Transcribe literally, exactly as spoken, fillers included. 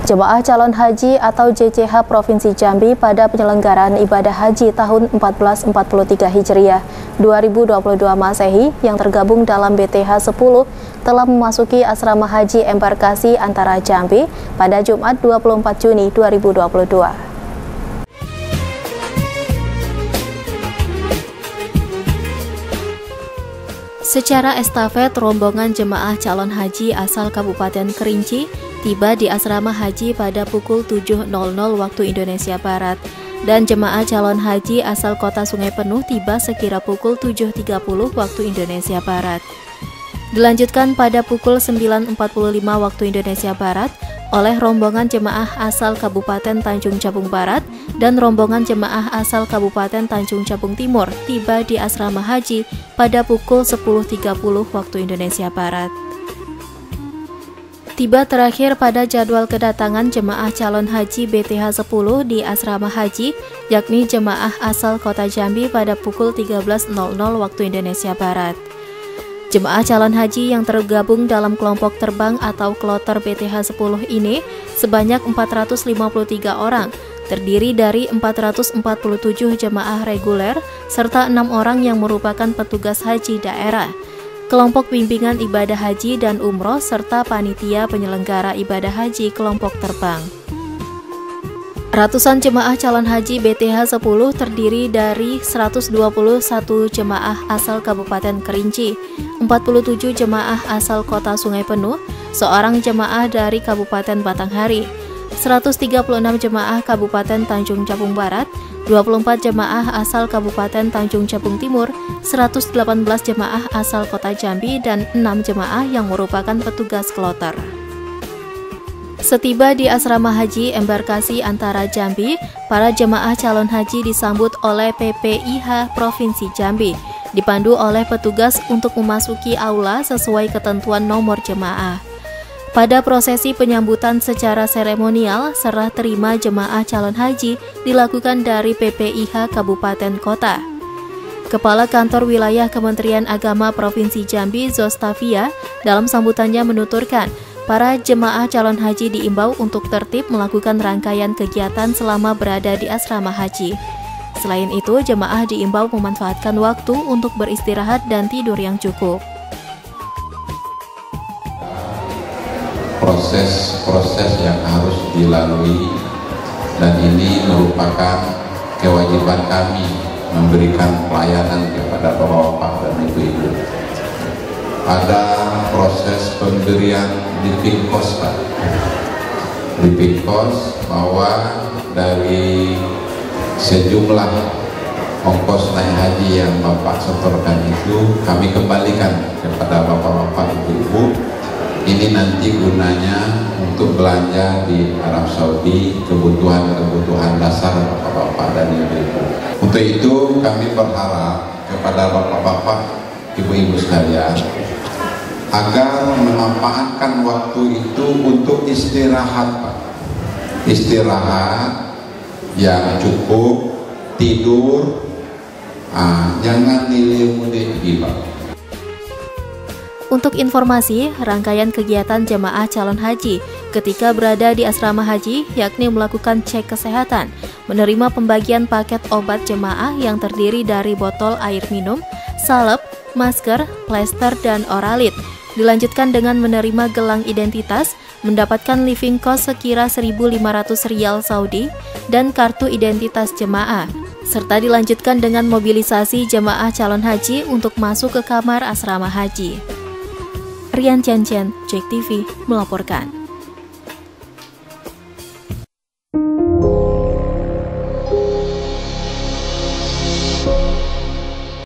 Jemaah calon haji atau J C H Provinsi Jambi pada penyelenggaraan ibadah haji tahun seribu empat ratus empat puluh tiga Hijriah dua ribu dua puluh dua Masehi yang tergabung dalam B T H sepuluh telah memasuki asrama haji embarkasi antara Jambi pada Jumat dua puluh empat Juni dua ribu dua puluh dua. Secara estafet, rombongan jemaah calon haji asal Kabupaten Kerinci tiba di asrama haji pada pukul tujuh nol nol waktu Indonesia Barat, dan jemaah calon haji asal Kota Sungai Penuh tiba sekira pukul tujuh tiga puluh waktu Indonesia Barat. Dilanjutkan pada pukul sembilan empat puluh lima waktu Indonesia Barat oleh rombongan jemaah asal Kabupaten Tanjung Jabung Barat dan rombongan jemaah asal Kabupaten Tanjung Jabung Timur tiba di asrama haji pada pukul sepuluh tiga puluh waktu Indonesia Barat. Tiba terakhir pada jadwal kedatangan jemaah calon haji B T H sepuluh di asrama haji, yakni jemaah asal Kota Jambi pada pukul tiga belas nol nol waktu Indonesia Barat. Jemaah calon haji yang tergabung dalam kelompok terbang atau kloter B T H sepuluh ini sebanyak empat ratus lima puluh tiga orang, terdiri dari empat ratus empat puluh tujuh jemaah reguler serta enam orang yang merupakan petugas haji daerah, kelompok bimbingan ibadah haji dan umroh serta panitia penyelenggara ibadah haji kelompok terbang. Ratusan jemaah calon haji B T H sepuluh terdiri dari seratus dua puluh satu jemaah asal Kabupaten Kerinci, empat puluh tujuh jemaah asal Kota Sungai Penuh, seorang jemaah dari Kabupaten Batanghari, seratus tiga puluh enam jemaah Kabupaten Tanjung Jabung Barat, dua puluh empat jemaah asal Kabupaten Tanjung Jabung Timur, seratus delapan belas jemaah asal Kota Jambi, dan enam jemaah yang merupakan petugas kloter. Setiba di asrama haji embarkasi antara Jambi, para jemaah calon haji disambut oleh P P I H Provinsi Jambi, dipandu oleh petugas untuk memasuki aula sesuai ketentuan nomor jemaah. Pada prosesi penyambutan secara seremonial, serah terima jemaah calon haji dilakukan dari P P I H Kabupaten Kota. Kepala Kantor Wilayah Kementerian Agama Provinsi Jambi, Zostavia, dalam sambutannya menuturkan, para jemaah calon haji diimbau untuk tertib melakukan rangkaian kegiatan selama berada di asrama haji. Selain itu, jemaah diimbau memanfaatkan waktu untuk beristirahat dan tidur yang cukup. Proses-proses yang harus dilalui, dan ini merupakan kewajiban kami memberikan pelayanan kepada bapak-bapak dan ibu-ibu. Ada proses pemberian living cost, Pak. Living cost bahwa dari sejumlah ongkos naik haji yang Bapak setorkan itu kami kembalikan kepada bapak-bapak ibu-ibu. Ini nanti gunanya untuk belanja di Arab Saudi, kebutuhan-kebutuhan dasar bapak-bapak dan ibu-ibu. Untuk itu kami berharap kepada bapak-bapak, ibu-ibu sekalian, agar memanfaatkan waktu itu untuk istirahat, Pak. Istirahat yang cukup, tidur, ah, jangan nilai-nilai Pak. Untuk informasi, rangkaian kegiatan jemaah calon haji ketika berada di asrama haji yakni melakukan cek kesehatan, menerima pembagian paket obat jemaah yang terdiri dari botol air minum, salep, masker, plester, dan oralit. Dilanjutkan dengan menerima gelang identitas, mendapatkan living cost sekira seribu lima ratus rial Saudi, dan kartu identitas jemaah, serta dilanjutkan dengan mobilisasi jemaah calon haji untuk masuk ke kamar asrama haji. Rian Ciancian, Jek T V, melaporkan.